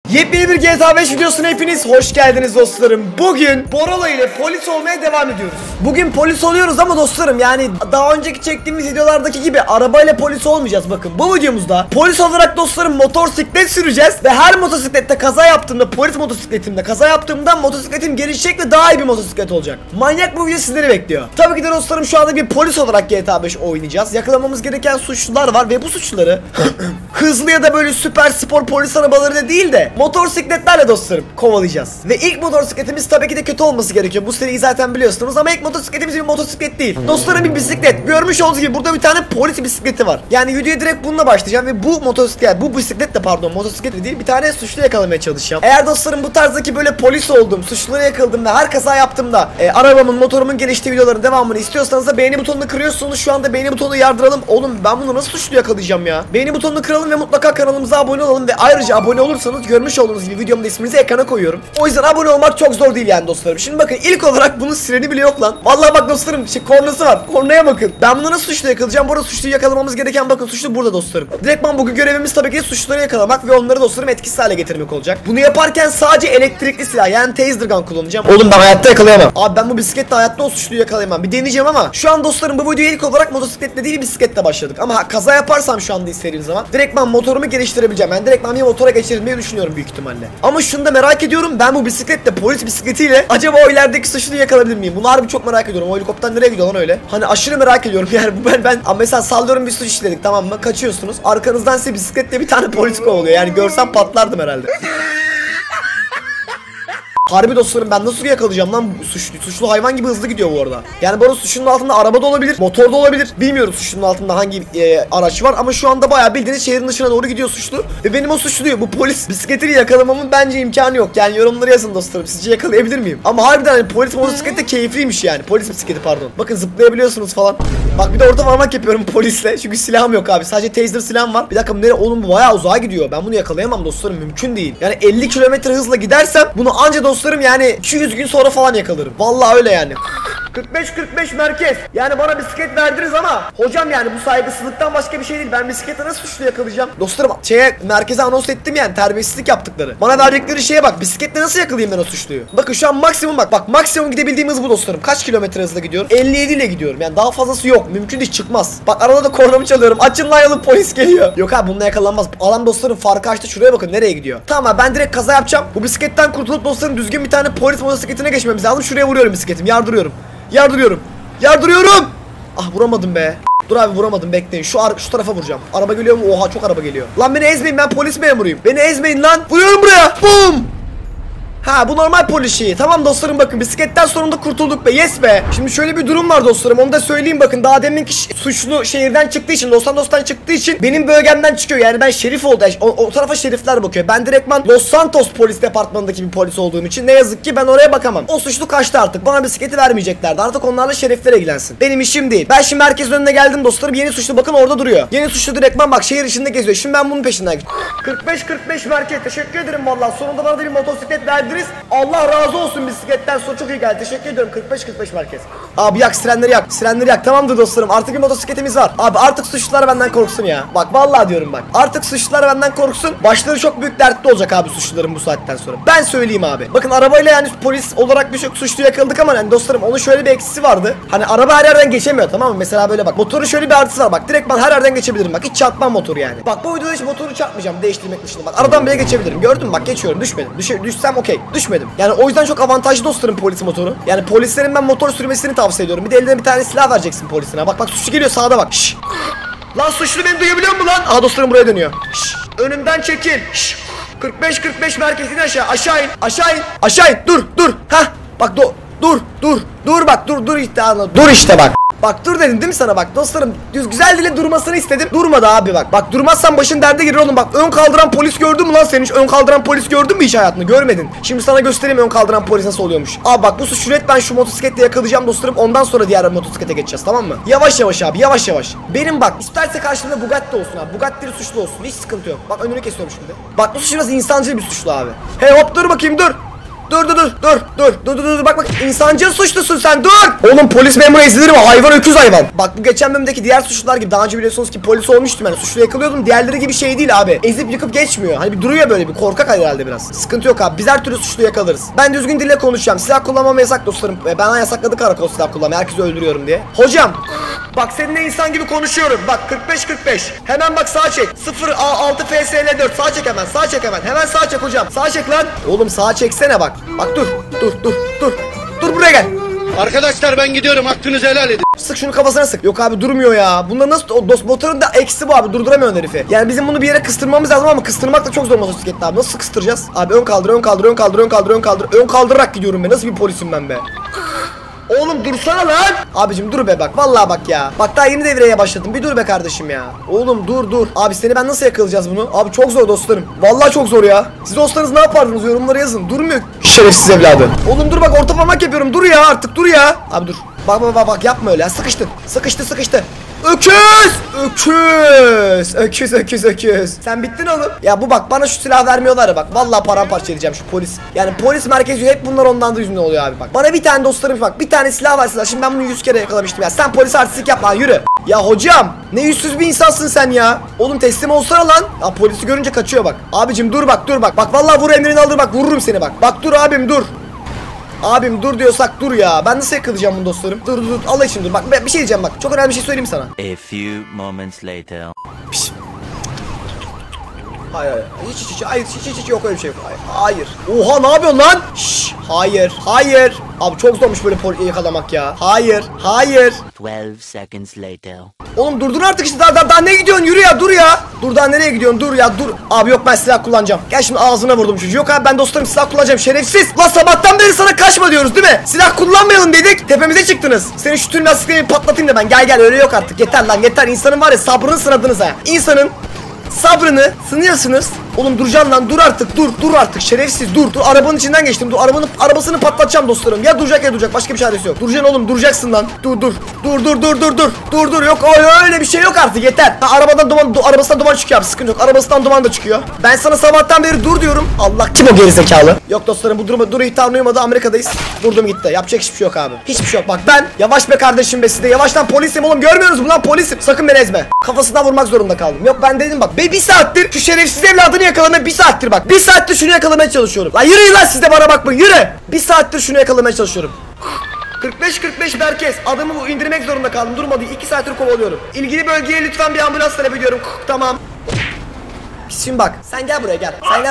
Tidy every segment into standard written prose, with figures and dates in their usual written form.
Yepyeni bir GTA 5 videosuna hepiniz hoş geldiniz dostlarım. Bugün Borolo ile polis olmaya devam ediyoruz. Bugün polis oluyoruz ama dostlarım, yani daha önceki çektiğimiz videolardaki gibi arabayla polis olmayacağız. Bakın bu videomuzda polis olarak dostlarım motosiklet süreceğiz ve her motosiklette kaza yaptığımda, polis motosikletimde kaza yaptığımda motosikletim gelişecek ve daha iyi bir motosiklet olacak. Manyak bu video sizleri bekliyor. Tabii ki de dostlarım şu anda bir polis olarak GTA 5 oynayacağız. Yakalamamız gereken suçlular var ve bu suçluları hızlı ya da böyle süper spor polis arabaları da değil de motosikletlerle dostlarım kovalayacağız. Ve ilk motosikletimiz tabii ki de kötü olması gerekiyor. Bu seriyi zaten biliyorsunuz ama ilk motosikletimiz bir motosiklet değil. Dostlarım bir bisiklet. Görmüş olduğunuz gibi burada bir tane polis bisikleti var. Yani videoya direkt bununla başlayacağım ve bu motosiklet, bu bisiklet de pardon motosiklet değil, bir tane suçlu yakalamaya çalışacağım. Eğer dostlarım bu tarzdaki böyle polis oldum, suçluları yakaladım ve her kaza yaptığımda arabamın, motorumun geliştiği videoların devamını istiyorsanız da beğeni butonunu kırıyorsunuz. Şu anda beğeni butonunu yardıralım. Oğlum ben bunu nasıl suçlu yakalayacağım ya? Beğeni butonunu kıralım ve mutlaka kanalımıza abone olalım ve ayrıca abone olursanız görmüş olduğunuz gibi videomda isminizi ekrana koyuyorum. O yüzden abone olmak çok zor değil yani dostlarım. Şimdi bakın ilk olarak bunun sireni bile yok lan. Vallahi bak dostlarım, kornası var. Kornaya bakın. Ben bunu nasıl suçlu yakalayacağım? Bu arada suçluyu yakalamamız gereken, bakın suçlu burada dostlarım. Direktman bugün görevimiz tabii ki suçluları yakalamak ve onları dostlarım etkisiz hale getirmek olacak. Bunu yaparken sadece elektrikli silah yani taser gun kullanacağım. Oğlum ben hayatta yakalayamam. Abi ben bu bisikletle hayatta o suçluyu yakalayamam. Bir deneyeceğim ama şu an dostlarım bu videoya ilk olarak motosikletle değil bisikletle başladık. Ama kaza yaparsam şu anda istediğim zaman direktman motorumu geliştirebileceğim. Yani direktman bir motora geçirmeyi düşünüyorum büyük ihtimalle. Ama şunu da merak ediyorum, ben bu bisikletle, polis bisikletiyle acaba o ilerideki suçluyu yakalayabilir miyim? Bunu harbi çok merak ediyorum. O helikopter nereye gidiyor lan öyle? Hani aşırı merak ediyorum yani ben mesela sallıyorum, bir suç işledik, tamam mı? Kaçıyorsunuz. Arkanızdan size bisikletle bir tane polis kovalıyor. Yani görsem patlardım herhalde. Harbi dostlarım ben nasıl yakalayacağım lan bu suçlu? Suçlu hayvan gibi hızlı gidiyor bu arada. Yani bu arada suçlunun altında araba da olabilir, motor da olabilir. Bilmiyorum suçlunun altında hangi araç var ama şu anda bayağı bildiğiniz şehrin dışına doğru gidiyor suçlu. Ve benim o suçluyu, bu polis bisikletini yakalamamın bence imkanı yok. Yani yorumları yazın dostlarım. Sizce yakalayabilir miyim? Ama harbiden hani polis motosikleti de keyifliymiş yani. Polis bisikleti pardon. Bakın zıplayabiliyorsunuz falan. Bak bir de orta parmak yapıyorum polisle. Çünkü silahım yok abi. Sadece taser silahım var. Bir dakika nereye? Oğlum bu bayağı uzağa gidiyor. Ben bunu yakalayamam dostlarım. Mümkün değil. Yani 50 kilometre hızla gidersem bunu anca dostlarım yani 200 gün sonra falan yakalarım. Vallahi öyle yani. 45-45 merkez. Yani bana bisiklet verdiniz ama hocam yani bu saygısızlıktan başka bir şey değil. Ben bisiklete nasıl suçlu yakalayacağım? Dostlarım merkeze anons ettim yani, terbiyesizlik yaptıkları. Bana verdikleri şeye bak, bisikletle nasıl yakalayayım ben o suçluyu? Bakın şu an maksimum bak maksimum gidebildiğim hız bu dostlarım. Kaç kilometre hızla gidiyorum? 57 ile gidiyorum. Yani daha fazlası yok. Mümkün değil, çıkmaz. Bak arada da kornamı çalıyorum. Açın lan yolu, polis geliyor. Yok abi bununla yakalanmaz. Adam dostlarım farkı açtı. Şuraya bakın nereye gidiyor. Tamam ben direkt kaza yapacağım. Bu bisikletten kurtulup dostlarım düzgün bir tane polis motosikletine geçmemiz lazım. Şuraya vuruyorum bisikletim. Yardırıyorum. Ah vuramadım be. Dur abi vuramadım, bekleyin. Şu tarafa vuracağım. Araba geliyor mu? Oha çok araba geliyor. Lan beni ezmeyin, ben polis memuruyum. Beni ezmeyin lan. Vuruyorum buraya. Bum. Ha bu normal polis şeyi. Tamam dostlarım bakın bisikletten sonunda kurtulduk be. Yes be. Şimdi şöyle bir durum var dostlarım. Onu da söyleyeyim bakın. Daha deminki suçlu şehirden çıktığı için, Los Santos'tan çıktığı için benim bölgemden çıkıyor. Yani ben şerif oldu. O tarafa şerifler bakıyor. Ben direktman Los Santos polis departmanındaki bir polis olduğum için ne yazık ki ben oraya bakamam. O suçlu kaçtı artık. Bana bisikleti vermeyeceklerdi. Artık onlarla şerifler ilgilensin. Benim işim değil. Ben şimdi herkesin önüne geldim dostlarım. Yeni suçlu bakın orada duruyor. Yeni suçlu direktman bak şehir içinde geziyor. Şimdi ben bunun peşinden gidiyorum. 45-45 merkez. Teşekkür ederim vallahi. Sonunda bana da bir motosiklet verdiniz. Allah razı olsun, bisikletten sonra çok iyi geldi. Teşekkür ediyorum. 45-45 merkez. Abi yak sirenleri yak. Sirenleri yak. Tamamdır dostlarım. Artık bir motosikletimiz var. Abi artık suçlular benden korksun ya. Bak vallahi diyorum bak. Artık suçlular benden korksun. Başları çok büyük dertli olacak abi suçluların bu saatten sonra. Ben söyleyeyim abi. Bakın arabayla yani polis olarak birçok suçlu yakaladık ama hani dostlarım onun şöyle bir eksisi vardı. Hani araba her yerden geçemiyor, tamam mı? Mesela böyle bak. Motoru şöyle bir artısı var bak. Direkt ben her yerden geçebilirim bak. Hiç çarpmam motoru yani. Bak bu videoda hiç motoru çarpmayacağım değiştirmek dışında. Bak aradan bile geçebilirim. Gördün mü? Bak geçiyorum. Düşmedim. Düşsem okey. Düşmedim. Yani o yüzden çok avantajlı dostlarım polis motoru. Yani polislerin ben motor sürmesini tavsiye ediyorum. Bir de eline bir tane silah vereceksin polisine. Bak suçlu geliyor sağda bak. Şşş. Lan suçlu beni duyabiliyor mu lan? Aha dostlarım buraya dönüyor. Şşş. Önümden çekil. Şşş. 45-45 merkezini aşağı in. Aşağı in. Dur. Hah. Bak dur bak dur işte anla. Dur işte bak. Bak dur dedim değil mi sana bak dostlarım, güzel dile durmasını istedim. Durmadı abi bak. Bak durmazsan başın derde girer oğlum bak. Ön kaldıran polis gördün mü lan sen hiç? Ön kaldıran polis gördün mü hiç hayatında? Görmedin. Şimdi sana göstereyim ön kaldıran polis nasıl oluyormuş. Abi bak bu suçluyu ben şu motosikletle yakalayacağım dostlarım. Ondan sonra diğer motosiklete geçeceğiz, tamam mı? Yavaş abi yavaş. Benim bak isterse karşımda Bugatti olsun abi. Bugatti'li suçlu olsun. Hiç sıkıntı yok. Bak önünü kesiyorum şimdi. Bak bu suçlu biraz insancıl bir suçlu abi. Hey hop dur bakayım dur. Dur. Bak insancıl suçlusun sen, dur. Oğlum polis memuru ezilir mi? Hayvan, öküz hayvan. Bak bu geçen bölümdeki diğer suçlular gibi, daha önce biliyorsunuz ki polis olmuştum yani, suçlu yakalıyordum. Diğerleri gibi şey değil abi. Ezip yıkıp geçmiyor. Hani bir duruyor böyle, bir korkak herhalde biraz. Sıkıntı yok abi. Biz her türlü suçlu yakalarız. Ben düzgün dille konuşacağım. Silah kullanmam yasak dostlarım. Bana yasakladı karakol silah kullanmayı. Herkesi öldürüyorum diye. Hocam bak seninle insan gibi konuşuyorum. Bak 45-45. Hemen bak sağa çek. 06 FSL4. Sağa çek hemen. Sağa çek hemen. Hemen sağa çek hocam. Sağa çek lan. Oğlum sağa çeksene bak. Bak dur. Dur buraya gel. Arkadaşlar ben gidiyorum, hakkınızı helal edin. Sık şunu kafasına sık. Yok abi durmuyor ya. Bunlar nasıl, o dost motorun da eksi bu abi. Durduramıyor herifi. Yani bizim bunu bir yere kıstırmamız lazım ama kıstırmak da çok zor motosikletle abi. Nasıl kıstıracağız? Abi ön kaldır. Ön kaldırarak gidiyorum ben. Nasıl bir polisim ben be? Oğlum dursana lan. Abicim dur be bak. Vallahi bak ya. Bak daha yeni devreye başladım. Bir dur be kardeşim ya. Oğlum dur. Abi seni ben nasıl yakalayacağız bunu? Abi çok zor dostlarım. Vallahi çok zor ya. Siz dostlarınız ne yapardınız? Yorumlara yazın. Durmuyor. Şerefsiz evladı. Oğlum dur bak, orta parmak yapıyorum. Dur ya artık, dur ya. Abi dur. Bak yapma öyle ya. Sıkıştı. Öküz. Sen bittin oğlum. Ya bu bak, bana şu silah vermiyorlar ya bak. Vallahi paramparça edeceğim şu polis. Yani polis merkezi hep bunlar ondan da yüzünden oluyor abi bak. Bana bir tane dostlarım bak. Bir tane silah versinler. Şimdi ben bunu 100 kere yakalamıştım ya. Sen polis artistlik yapma, yürü. Ya hocam ne yüzsüz bir insansın sen ya. Oğlum teslim olsana lan. Ya polisi görünce kaçıyor bak. Abicim dur bak. Bak vallahi vur, emrini alır bak, vururum seni bak. Bak dur abim dur. Abim dur diyorsak dur ya. Ben nasıl yakalayacağım bunu dostlarım? Dur. Allah için dur. Bak bir şey diyeceğim bak. Çok önemli bir şey söyleyeyim sana. A few moments later. Piş. Hayır. Hiç yok öyle bir şey yok. Hayır. Oha ne yapıyorsun lan? Şşş. Hayır. Abi çok zormuş böyle yakalamak ya. Hayır. 12 seconds later. Oğlum durdur artık işte, daha ne gidiyorsun, yürü ya, dur ya. Dur daha nereye gidiyorsun, dur. Abi yok, ben silah kullanacağım. Gel şimdi ağzına vurdum çocuğu. Yok abi ben dostlarım silah kullanacağım, şerefsiz. Lan sabahtan beri sana kaçma diyoruz değil mi? Silah kullanmayalım dedik, tepemize çıktınız. Senin şu tüm lastiklerini patlatayım da ben. Gel öyle yok artık, yeter lan yeter. İnsanın var ya sabrını sınadınız ha. İnsanın sabrını sınıyorsunuz. Oğlum duracaksın lan, dur artık şerefsiz, dur arabanın içinden geçtim, arabasını patlatacağım dostlarım. Ya duracak başka bir çaresi yok. Duracaksın oğlum, duracaksın lan. Dur yok öyle bir şey yok artık, yeter. Arabasından duman çıkıyor abi, sıkıntı yok, arabasından duman da çıkıyor. Ben sana sabahtan beri dur diyorum. Allah, kim o gerizekalı? Yok dostlarım, bu dur ihtarına uymadı, Amerika'dayız. Durdum gitti, yapacak hiçbir şey yok abi. Hiçbir şey yok bak, ben yavaş be kardeşim be, siz de yavaştan polisim oğlum, görmüyorsunuz mu lan, polisim. Sakın beni ezme. Kafasından vurmak zorunda kaldım. Yok ben dedim bak, bir saattir şu şerefsiz evladını yakalamaya, bir saattir şunu yakalamaya çalışıyorum. Lan yürüyün lan, siz de bana bakmayın, yürü. Bir saattir şunu yakalamaya çalışıyorum. 45 merkez. Adamı bu indirmek zorunda kaldım. Durmadı. 2 saattir kovalıyorum. İlgili bölgeye lütfen bir ambulans talep ediyorum. Tamam. Şimdi bak, sen gel buraya gel. Sen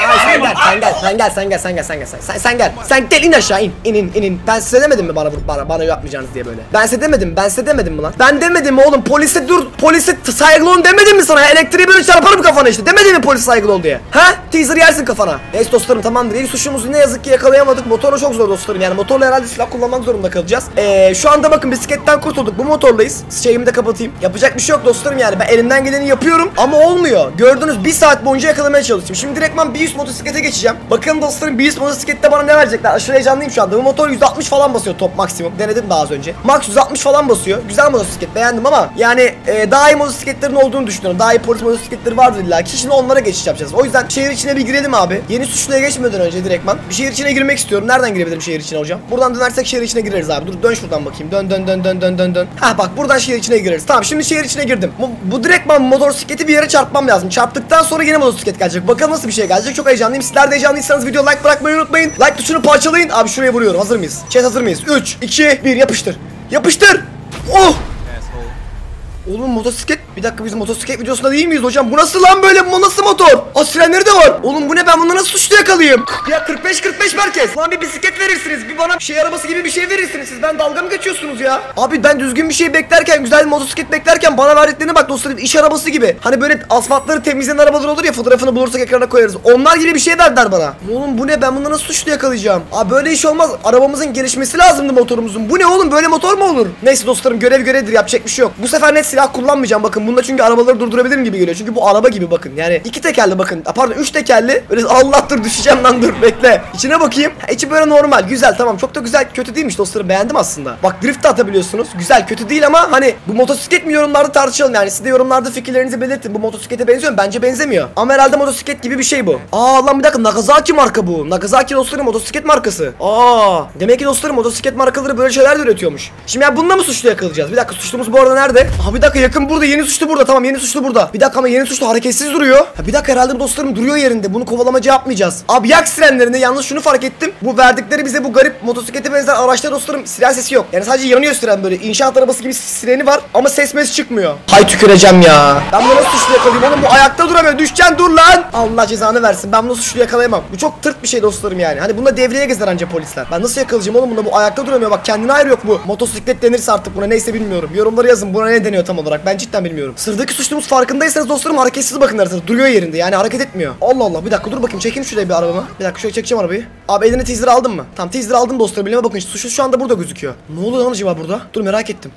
gel, in aşağı, in. Ben size demedim mi bana yapmayacağınız diye böyle? Ben size demedim mi lan? Ben demedim mi oğlum, polise saygılı olun demedim mi sana? Elektriği böyle çarparım kafana işte. Demedim mi polise saygılı ol diye? Ha? Teaser yersin kafana. Neyse dostlarım, tamamdır. İlk suçumuzu ne yazık ki yakalayamadık. Motorla çok zor dostlarım. Yani motorla herhalde silah kullanmak zorunda kalacağız. Şu anda bakın bisikletten kurtulduk. Bu motorlayız. Şeyimi de kapatayım. Yapacak bir şey yok dostlarım yani. Ben elimden geleni yapıyorum ama olmuyor. Gördünüz, bir saat boyunca yakalamaya çalıştım. Şimdi direktman bir üst motosiklete geçeceğim. Bakın dostlarım, bir üst motosiklette bana ne verecekler? Aşırı heyecanlıyım şu anda. Bu motor 160 falan basıyor top maksimum. Denedim daha az önce. Max 160 falan basıyor. Güzel motosiklet, beğendim ama yani daha iyi motosikletlerin olduğunu düşünüyorum. Daha iyi polis motosikletleri vardır illa ki. Şimdi onlara geçiş yapacağız. O yüzden şehir içine bir girelim abi. Yeni suçluya geçmeden önce direktman bir şehir içine girmek istiyorum. Nereden girebilirim şehir içine hocam? Buradan dönersek şehir içine gireriz abi. Dur dön şuradan bakayım. Dön. Ha bak, buradan şehir içine gireriz. Tamam, şimdi şehir içine girdim. Bu direktman motosikleti bir yere çarpmam lazım. Çarptıktan sonra yine motosiklet gelecek. Bakalım nasıl bir şey gelecek. Çok heyecanlıyım. Sizler de heyecanlıysanız video like bırakmayı unutmayın. Like tuşunu parçalayın. Abi şuraya vuruyorum. Hazır mıyız? Chat hazır mıyız? 3, 2, 1 yapıştır. Oh! Oğlum motosiklet. Bir dakika, biz motosiklet videosunda değil miyiz hocam? Bu nasıl lan böyle? Bu nasıl motor? Sirenleri de var. Oğlum bu ne? Ben bunları nasıl suçlu yakalayayım? Ya 45 merkez. Lan bir bisiklet verirsiniz. Bir bana şey arabası gibi bir şey verirsiniz. Siz ben dalga mı geçiyorsunuz ya? Abi ben düzgün bir şey beklerken, güzel bir motosiklet beklerken bana verdiklerine bak dostlarım. İş arabası gibi. Hani böyle asfaltları temizleyen arabalar olur ya, fotoğrafını bulursak ekrana koyarız. Onlar gibi bir şey verdiler bana. Oğlum bu ne? Ben bunları nasıl suçlu yakalayacağım? Abi böyle iş olmaz. Arabamızın gelişmesi lazımdı, motorumuzun. Bu ne oğlum? Böyle motor mu olur? Neyse dostlarım, görevdir, yapacak bir şey yok. Bu sefer net silah kullanmayacağım. Bakın bunda çünkü arabaları durdurabilirim gibi geliyor. Çünkü bu araba gibi bakın. Yani 2 tekerli bakın. Pardon 3 tekerli. Böyle Allah dur düşeceğim lan dur bekle. İçine bakayım. İçi böyle normal. Güzel tamam. Çok da güzel. Kötü değilmiş dostlarım. Beğendim aslında. Bak drift de atabiliyorsunuz. Güzel kötü değil ama hani bu motosiklet mi yorumlarda tartışalım yani. Siz de yorumlarda fikirlerinizi belirtin. Bu motosiklete benziyor mu? Bence benzemiyor. Ama herhalde motosiklet gibi bir şey bu. Aa lan bir dakika Nagasaki marka bu. Nagasaki dostlarım motosiklet markası. Aa demek ki dostlarım motosiklet markaları böyle şeyler de üretiyormuş. Şimdi ya bununla mı suçlu yakalayacağız? Bir dakika suçlumuz bu arada nerede? Aa bir dakika yakın burada. Yeni suçlu burada. Tamam yeni suçlu burada. Bir dakika ama yeni suçlu hareketsiz duruyor. Ha, bir dakika herhalde dostlarım duruyor yerinde. Bunu kovalamacı yapmayacağız. Abi yak sirenlerini yalnız şunu fark ettim. Bu verdikleri bize bu garip motosiklete benzer araçlar dostlarım siren sesi yok. Yani sadece yanıyor siren böyle. İnşaat arabası gibi sireni var ama ses mes çıkmıyor. Hay tüküreceğim ya. Ben bunu nasıl suçlu yakalayayım oğlum? Bu ayakta duramıyor. Düşeceksin dur lan. Allah cezanı versin. Ben bunu suçlu yakalayamam. Bu çok tırt bir şey dostlarım yani. Hani bunda devreye gezer anca polisler. Ben nasıl yakalayacağım oğlum bunda? Bu ayakta duramıyor. Bak kendine ayrı yok bu. Motosiklet denirse artık buna neyse bilmiyorum. Yorumları yazın. Buna ne deniyor tam olarak? Ben cidden bilmiyorum. Sıradaki suçlumuz farkındaysanız dostlarım hareketsiz bakın artık. Duruyor yerinde. Yani hareket etmiyor. Allah Allah. Bir dakika dur bakayım. Çekeyim şuraya bir arabamı. Bir dakika şöyle çekeceğim arabayı. Abi eline teaser aldın mı? Tamam teaser aldım dostlarım. Elime bakın. Suçlu şu anda burada gözüküyor. Ne oluyor lan acaba burada? Dur merak ettim.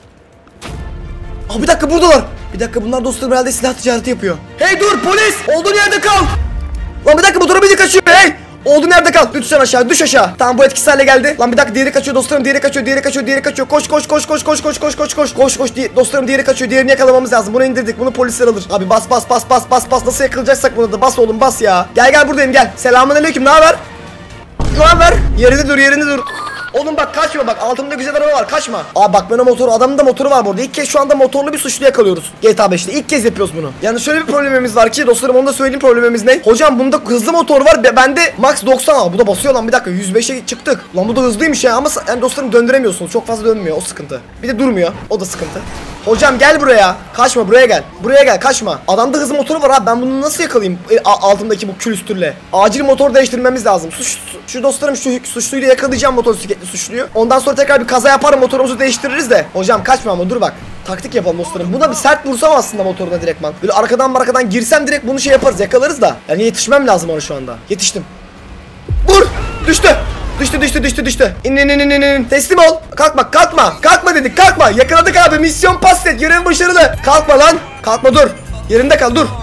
Aa bir dakika buradalar. Bir dakika bunlar dostlarım herhalde silah ticareti yapıyor. Hey dur polis! Olduğun yerde kal! Lan bir dakika motora biri kaçıyor hey! Olduğun yerde kal. Lütfen aşağı düş aşağı. Tamam bu etkisiz hale geldi. Lan bir dakika diğeri kaçıyor dostlarım. Diğeri kaçıyor. Diğeri kaçıyor. Diğeri kaçıyor. Koş koş koş koş koş koş koş koş koş. Koş koş dostlarım diğeri kaçıyor. Diğerini yakalamamız lazım. Bunu indirdik. Bunu polisler alır. Abi bas bas bas bas bas bas. Nasıl yakalayacaksak bunu da bas oğlum bas ya. Gel gel buradayım gel. Selamünaleyküm. Ne haber? Ne haber? Yerinde dur yerinde dur. Oğlum bak kaçma bak altımda güzel araba var kaçma. Aa bak ben o motoru adamın da motoru var burada. İlk kez şu anda motorlu bir suçlu yakalıyoruz. GTA 5'te ilk kez yapıyoruz bunu. Yani şöyle bir problemimiz var ki dostlarım onu da söyleyeyim problemimiz ne? Hocam bunda hızlı motor var bende max 90 al. Bu da basıyor lan bir dakika 105'e çıktık. Lan bu da hızlıymış ya ama yani dostlarım döndüremiyorsunuz. Çok fazla dönmüyor o sıkıntı. Bir de durmuyor o da sıkıntı. Hocam gel buraya. Kaçma buraya gel. Buraya gel kaçma. Adamda hızlı motoru var abi ben bunu nasıl yakalayayım altındaki bu külüstürle. Acil motor değiştirmemiz lazım. Şu dostlarım şu suçluyu yakalayacağım motosikletli suçluyu. Ondan sonra tekrar bir kaza yaparım motorumuzu değiştiririz de. Hocam kaçma ama dur bak. Taktik yapalım dostlarım. Buna bir sert vursam aslında motoruna direktman. Böyle arkadan girsem direkt bunu şey yaparız yakalarız da. Yani yetişmem lazım ona şu anda. Yetiştim. Vur! Düştü. Düştü. İn. Teslim ol. Kalkma dedik kalkma. Yakaladık abi misyon pas et. Görev başarılı. Kalkma lan. Kalkma dur. Yerinde kal dur.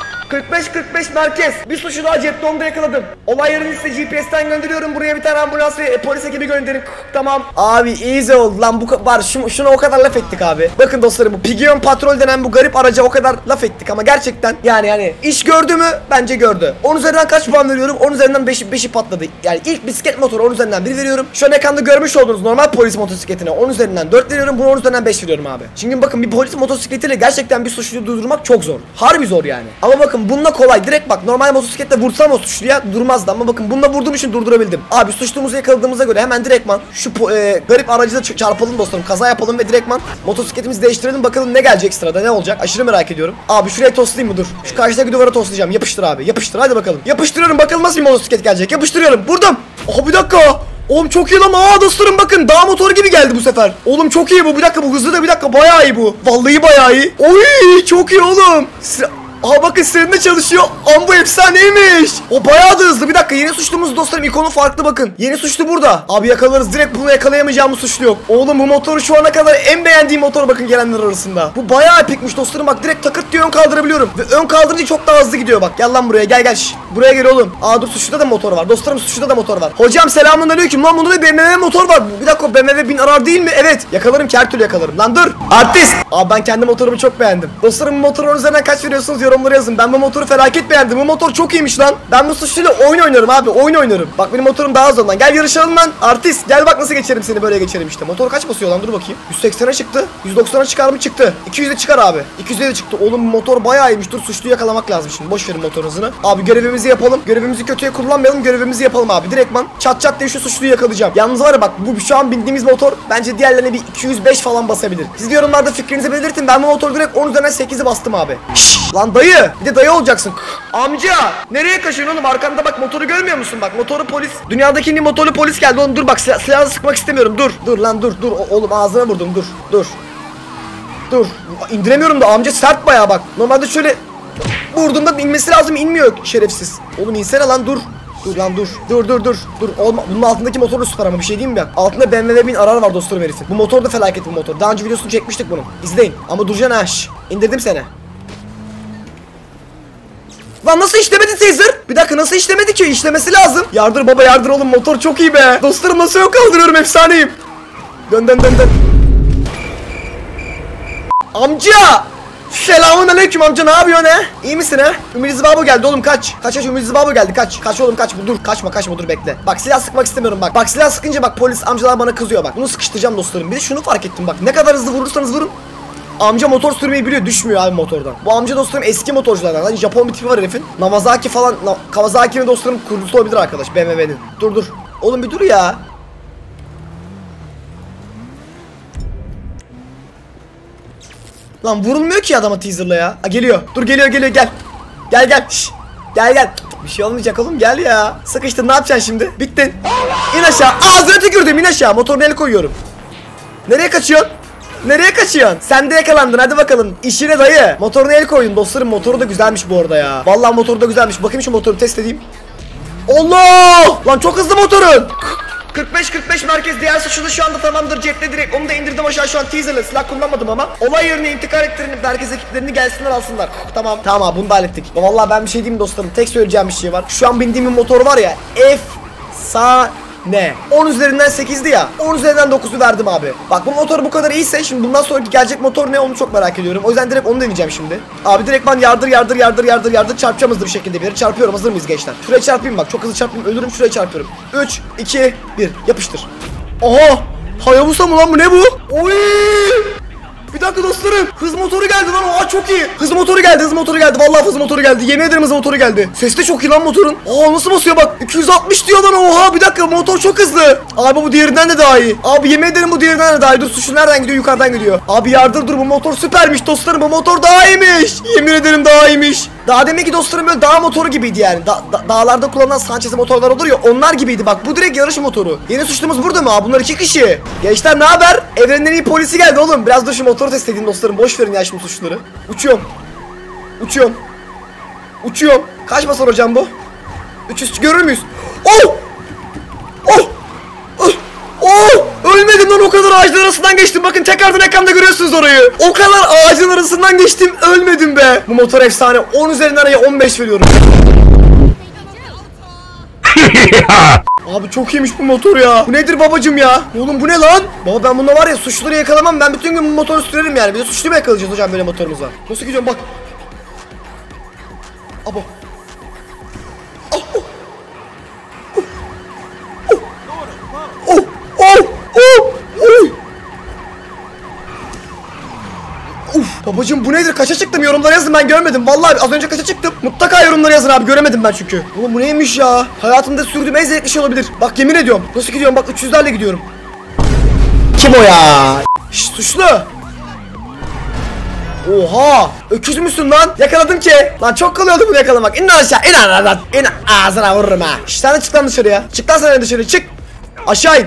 45 merkez. Bir suçlu daha cepte onu da yakaladım. Olay yerini size GPS'ten gönderiyorum. Buraya bir tane ambulans ve polis ekibi gönderin. Tamam. Abi easy oldu lan bu var. Şuna o kadar laf ettik abi. Bakın dostlarım bu Pigeon Patrol denen bu garip araca o kadar laf ettik ama gerçekten yani iş gördü mü? Bence gördü. 10 üzerinden kaç puan veriyorum? 10 üzerinden 5'i patladı. Yani ilk bisiklet motoru 10 üzerinden 1 veriyorum. Şu an ekranda görmüş olduğunuz normal polis motosikletine 10 üzerinden 4 veriyorum. Bunu 10 üzerinden 5 veriyorum abi. Çünkü bakın bir polis motosikletiyle gerçekten bir suçluyu durdurmak çok zor. Harbi zor yani. Ama bakın bununla kolay direkt bak normal motosikletle vursam o suçluya durmazdı ama bakın bununla vurduğum için durdurabildim. Abi suçlumuzu yakaladığımıza göre hemen direktman şu garip aracı da çarpalım dostlarım kaza yapalım ve direktman motosikletimizi değiştirelim bakalım ne gelecek sırada ne olacak aşırı merak ediyorum. Abi şuraya toslayayım mı dur şu karşıdaki duvara toslayacağım yapıştır abi yapıştır hadi bakalım yapıştırıyorum bakalım nasıl bir motosiklet gelecek yapıştırıyorum vurdum. Oh bir dakika. Oğlum çok iyi lan. Aa dostlarım bakın dağ motoru gibi geldi bu sefer. Oğlum çok iyi bu. Bir dakika bu hızlı da bir dakika bayağı iyi bu. Vallahi bayağı iyi. Oy çok iyi oğlum. Aha bakın sırında çalışıyor. Am bu efsaneymiş. O bayağı da hızlı. Bir dakika yeni suçlumuz dostlarım ikonu farklı bakın. Yeni suçlu burada. Abi yakalarız direkt bunu yakalayamayacağımız suçlu yok. Oğlum bu motoru şu ana kadar en beğendiğim motor bakın gelenler arasında. Bu bayağı epikmiş dostlarım bak direkt takırt diye ön kaldırabiliyorum. Ve ön kaldırınca çok daha hızlı gidiyor bak. Gel lan buraya gel. Şş, buraya gel oğlum. Aa dur suçluda da motor var. Dostlarım suçluda da motor var. Hocam selamünaleyküm lan bunda da BMW motor var. Bir dakika BMW 1000 arar değil mi? Evet. Yakalarım ki her türlü yakalarım. Lan dur. Artist. Abi ben kendi motorumu çok beğendim. Dostlarım bu motorun üzerinden kaç veriyorsunuz yorumlara yazın. Ben bu motoru felaket beğendim. Bu motor çok iyiymiş lan. Ben bu suçluyla oyun oynarım abi. Oyun oynarım. Bak benim motorum daha hızlı lan. Gel yarışalım lan. Artist. Gel bak nasıl geçerim seni böyle geçerim işte. Motor kaç basıyor lan dur bakayım. 180'e çıktı. 190'a çıkar mı çıktı. 200'e çıkar abi. 200'e de çıktı. Oğlum bu motor bayağı iyiymiş. Dur suçluyu yakalamak lazım şimdi. Boş verin motor hızını. Abi görevimizi yapalım. Görevimizi kötüye kullanmayalım. Görevimizi yapalım abi. Direktman çat diye şu suçluyu yakalayacağım. Yalnız var ya bak bu şu an bindiğimiz motor bence diğerlerine bir 205 falan basabilir. Siz de yorumlarda fikrinizi belirtin. Ben bu motoru direkt 10 üzerinden 8'i bastım abi. Şşş, lan dayı. Bir de dayı olacaksın. Amca nereye kaçıyorsun oğlum arkanda bak motoru görmüyor musun bak motoru polis dünyadaki en iyi motorlu polis geldi oğlum dur bak silahını sıkmak istemiyorum dur lan dur oğlum ağzına vurdum dur indiremiyorum da amca sert bayağı bak normalde şöyle vurduğumda inmesi lazım inmiyor şerefsiz oğlum insene lan dur Dur lan dur. Dur. Olma. Bunun altındaki motor da süper ama bir şey diyeyim mi bak. Altında BMW 1000 arar var dostlarım herifin. Bu motor da felaket bir motor. Daha önce videosunu çekmiştik bunun. İzleyin. Ama duracaksın ha. İndirdim seni. Lan nasıl işlemedi Taser? Bir dakika nasıl işlemedi ki? İşlemesi lazım. Yardır baba yardır oğlum, motor çok iyi be. Dostlarım nasıl yok kaldırıyorum, efsaneyim. Dön. Amca! Selamun aleyküm amca, ne yapıyorsun he? İyi misin he? Ümit Zibabo geldi oğlum, kaç. Kaç Ümit Zibabo geldi, kaç. Kaç oğlum kaç. Dur kaçma dur bekle. Bak silah sıkmak istemiyorum bak. Bak silah sıkınca bak polis amcalar bana kızıyor bak. Bunu sıkıştıracağım dostlarım. Bir de şunu fark ettim bak. Ne kadar hızlı vurursanız vurun. Amca motor sürmeyi biliyor, düşmüyor abi motordan. Bu amca dostlarım eski motorculardan. Hani Japon bir tipi var herifin. Kawasaki falan, Kawasaki'nin dostlarım kurucusu olabilir arkadaş, BMW'nin. Dur. Oğlum bir dur ya. Lan vurulmuyor ki adama teaserla ya. Geliyor. Dur geliyor gel. Gel. Şş. Gel. Bir şey olmayacak oğlum, gel ya. Sıkıştın, ne yapacaksın şimdi? Bittin. İn aşağı. Ağzına tükürdüm, in aşağı. Motoruna el koyuyorum. Nereye kaçıyorsun? Sen de yakalandın, hadi bakalım. İşine dayı. Motoruna el koyun dostlarım. Motoru da güzelmiş bu arada ya. Vallahi motoru da güzelmiş. Bakayım şu motoru test edeyim. Allah! Lan çok hızlı motorun. 45 merkez diğer suçlu şu anda tamamdır, jetle direkt onu da indirdim aşağı, şu an teaserle silah kullanmadım ama olay yerine intikal ettirinip merkez ekiplerini gelsinler alsınlar. Tamam abi, bunu da hallettik. Vallahi ben bir şey diyeyim dostlarım, tek söyleyeceğim bir şey var. Şu an bindiğim bir motor var ya, efsane. 10 üzerinden 8'di ya, 10 üzerinden 9'u verdim abi. Bak bu motor bu kadar iyiyse şimdi bundan sonraki gelecek motor ne, onu çok merak ediyorum. O yüzden direkt onu deneyeceğim şimdi. Abi direkt ben yardır çarpacağım hızlı bir şekilde bir yere. Çarpıyorum, hazır mıyız gençler? Şuraya çarpayım bak, çok hızlı çarpayım, ölürüm, şuraya çarpıyorum. 3 2 1 yapıştır. Oha! Hayabusa mı lan bu, ne bu? Oy! Bir dakika dostlarım, hız motoru geldi lan. Oha çok iyi. Hız motoru geldi. Vallahi hız motoru geldi. Yemin ederim hız motoru geldi. Ses de çok iyi lan motorun. Nasıl basıyor bak. 260 diyor lan. Oha bir dakika, motor çok hızlı. Abi bu diğerinden de daha iyi. Abi yemin ederim bu diğerinden de daha iyi. Dur suçlu nereden gidiyor? Yukarıdan gidiyor. Abi yardır dur, bu motor süpermiş dostlarım. Bu motor daha iyiymiş. Yemin ederim daha iyiymiş. Daha demek ki dostlarım böyle dağ motoru gibiydi yani. Dağlarda kullanılan Sanchez motorlar olur ya, onlar gibiydi. Bak bu direkt yarış motoru. Yeni suçlumuz burada mı? Bunlar 2 kişi. Gençler ne haber? Evrenin en iyi polisi geldi oğlum. Biraz dur şu motoru test edeyim dostlarım. Boş verin ya şimdi suçluları. Uçuyorum. Kaç basar hocam bu? 300 görür müyüz? Ölmedim lan, o kadar ağacın arasından geçtim. Bakın tekrardan ekranda görüyorsunuz orayı. O kadar ağacın arasından geçtim, ölmedim be. Bu motor efsane. 10 üzerinden 15 veriyorum. Abi çok iyiymiş bu motor ya. Bu nedir babacım ya? Oğlum bu ne lan? Baba ben bununla var ya suçluları yakalamam. Ben bütün gün bu motoru sürerim yani. Bir de suçlu mu yakalayacağız hocam böyle motorumuz var? Nasıl gidiyorum bak. Abo. Babacım bu nedir? Kaça çıktım? Yorumlara yazın, ben görmedim. Vallahi az önce kaça çıktım? Mutlaka yorumlara yazın abi, göremedim ben çünkü. Oğlum bu neymiş ya? Hayatımda sürdüğüm en zevkli şey olabilir. Bak yemin ediyorum. Nasıl gidiyorum bak, 300'lerle gidiyorum. Kim o ya? Şşş suçlu. Oha! Öküz müsün lan? Yakaladım ki. Lan çok kolay oldu bunu yakalamak. İn aşağı, in ağzına vururum ha. Şşş sen de çık lan dışarıya. Çık lan sen de dışarı, çık. Aşağı in.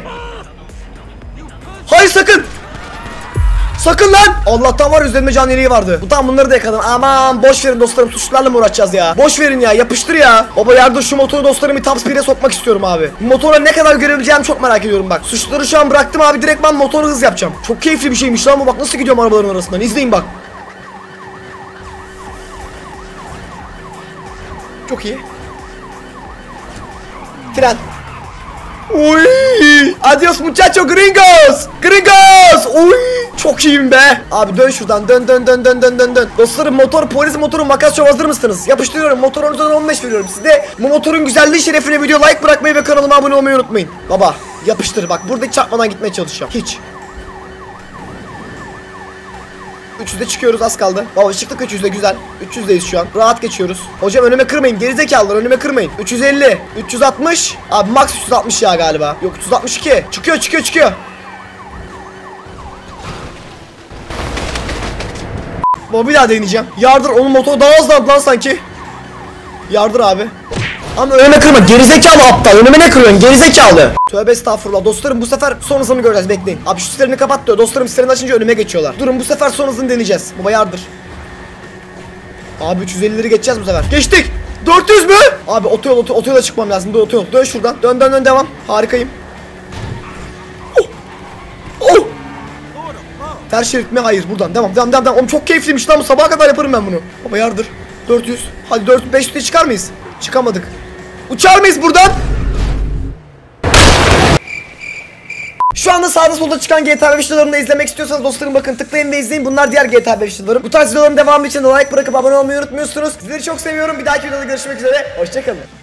Hayır sakın. Sakın lan! Allah'tan var üzerime can yeleği vardı. Bu tam bunları da yakaladım. Aman boş verin dostlarım, suçlularla mı uğraşacağız ya? Boş verin ya, yapıştır ya. Baba yardım, şu motoru dostlarım bir top speed'e sokmak istiyorum abi. Bu motora ne kadar görebileceğimi çok merak ediyorum bak. Suçluları şu an bıraktım abi, direkt ben motoru hız yapacağım. Çok keyifli bir şeymiş lan bu, bak nasıl gidiyorum arabaların arasından. İzleyin bak. Çok iyi. Fren. Uy! Adios muchacho gringos! Uy! Çok iyiyim be! Abi dön şuradan, dön. Dostlarım motor, polis motoru, makas şov, hazır mısınız? Yapıştırıyorum, motorun üzerinden 15 veriyorum size. Bu motorun güzelliği şerefine video like bırakmayı ve kanalıma abone olmayı unutmayın. Baba yapıştır bak, burada hiç çarpmadan gitmeye çalışacağım. Hiç. 300'de çıkıyoruz, az kaldı. Baba çıktık 300'de, güzel. 300'deyiz şu an. Rahat geçiyoruz. Hocam önüme kırmayın. Gerizekalılar önüme kırmayın. 350. 360. Abi max 360 ya galiba. Yok 362. Çıkıyor. Baba bir daha deneyeceğim. Yardır, onun motoru daha hızlı lan sanki. Yardır abi. Ama önüme kırma gerizekalı aptal. Önüme ne kırıyorsun gerizekalı? Tövbe estağfurullah dostlarım, bu sefer son hızını göreceğiz, bekleyin. Abi şu sislerini kapat diyor dostlarım, sislerini açınca önüme geçiyorlar. Durun bu sefer son hızını deneyeceğiz. Baba yardır. Abi 350'leri geçeceğiz bu sefer. Geçtik. 400 mü? Abi otoyola çıkmam lazım. Dur otoyol. Dön şuradan. Dön devam. Harikayım. Oh. Oh. Ters şerit mi? Hayır, buradan. Devam. Oğlum çok keyifliymiş lan bu. Sabaha kadar yaparım ben bunu. Baba yardır. 400. Hadi 500'e çıkar mıyız? Çıkamadık. Uçar mıyız buradan? Şu anda sağda solda çıkan GTA 5 videolarını izlemek istiyorsanız dostlarım bakın tıklayın ve izleyin. Bunlar diğer GTA 5 videoları. Bu tarz videoların devamı için de like bırakıp abone olmayı unutmuyorsunuz. Sizleri çok seviyorum. Bir dahaki videoda görüşmek üzere. Hoşçakalın.